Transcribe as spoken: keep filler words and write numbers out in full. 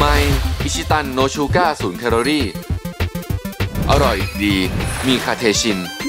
ไม่อิชิตันโนชูก้าศูนย์แคลอรี่อร่อยดีมีคาเทชิน